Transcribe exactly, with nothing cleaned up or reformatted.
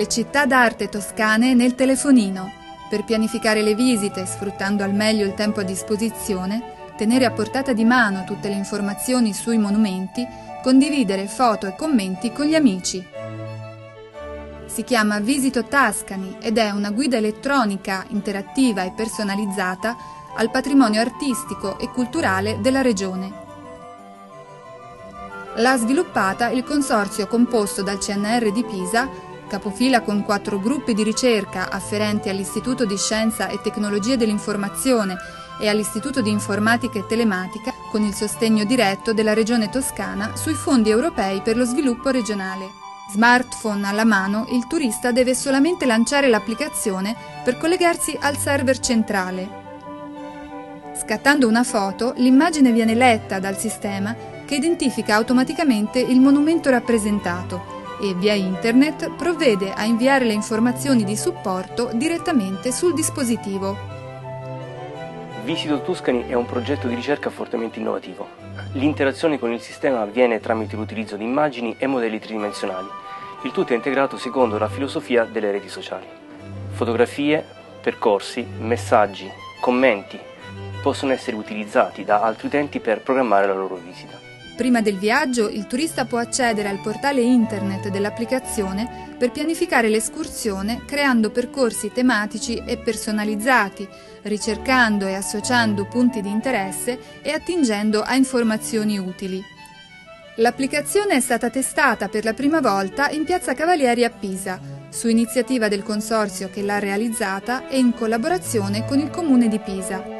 le città d'arte toscane nel telefonino, per pianificare le visite sfruttando al meglio il tempo a disposizione, tenere a portata di mano tutte le informazioni sui monumenti, condividere foto e commenti con gli amici. Si chiama Visito Tascani ed è una guida elettronica interattiva e personalizzata al patrimonio artistico e culturale della regione. L'ha sviluppata il consorzio composto dal C N R di Pisa, capofila con quattro gruppi di ricerca afferenti all'Istituto di Scienza e Tecnologie dell'Informazione e all'Istituto di Informatica e Telematica, con il sostegno diretto della Regione Toscana sui fondi europei per lo sviluppo regionale. Smartphone alla mano, il turista deve solamente lanciare l'applicazione per collegarsi al server centrale. Scattando una foto, l'immagine viene letta dal sistema che identifica automaticamente il monumento rappresentato e via internet provvede a inviare le informazioni di supporto direttamente sul dispositivo. Visito Tuscany è un progetto di ricerca fortemente innovativo. L'interazione con il sistema avviene tramite l'utilizzo di immagini e modelli tridimensionali. Il tutto è integrato secondo la filosofia delle reti sociali. Fotografie, percorsi, messaggi, commenti possono essere utilizzati da altri utenti per programmare la loro visita. Prima del viaggio, il turista può accedere al portale internet dell'applicazione per pianificare l'escursione creando percorsi tematici e personalizzati, ricercando e associando punti di interesse e attingendo a informazioni utili. L'applicazione è stata testata per la prima volta in Piazza Cavalieri a Pisa, su iniziativa del consorzio che l'ha realizzata e in collaborazione con il Comune di Pisa.